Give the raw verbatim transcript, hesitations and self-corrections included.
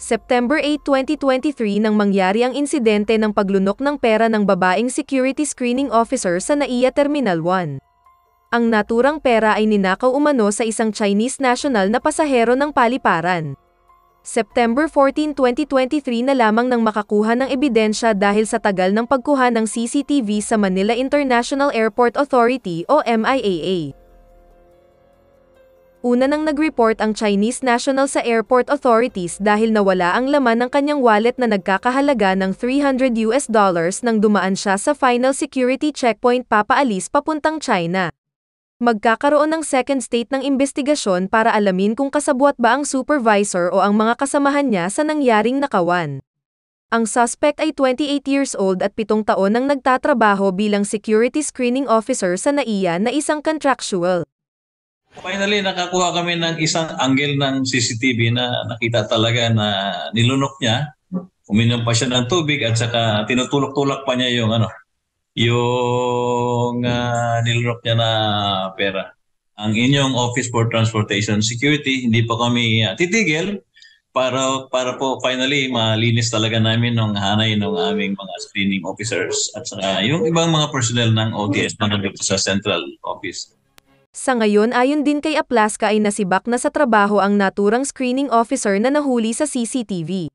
September eight, twenty twenty-three nang mangyari ang insidente ng paglunok ng pera ng babaeng security screening officer sa NAIA Terminal one. Ang naturang pera ay ninakaw umano sa isang Chinese national na pasahero ng paliparan. September fourteen, twenty twenty-three na lamang nang makakuha ng ebidensya dahil sa tagal ng pagkuha ng C C T V sa Manila International Airport Authority o M I A A. Una nang nag-report ang Chinese national sa airport authorities dahil nawala ang laman ng kanyang wallet na nagkakahalaga ng three hundred US dollars nang dumaan siya sa final security checkpoint papaalis papuntang China. Magkakaroon ng second state ng investigasyon para alamin kung kasabwat ba ang supervisor o ang mga kasamahan niya sa nangyaring nakawan. Ang suspect ay twenty-eight years old at pitong taon nang nagtatrabaho bilang security screening officer sa NAIA na isang contractual. Finally, nakakuha kami ng isang angle ng C C T V na nakita talaga na nilunok niya. Uminom pa siya ng tubig at saka tinutulak-tulak pa niya yung ano, yung uh, nilunok niya na pera. Ang inyong Office for Transportation Security, hindi pa kami uh, titigil para para po finally malinis talaga namin ng hanay ng aming mga screening officers at saka yung ibang mga personnel ng O T S na nandito sa Central Office. Sa ngayon ayon din kay Aplaska ay nasibak na sa trabaho ang naturang screening officer na nahuli sa C C T V.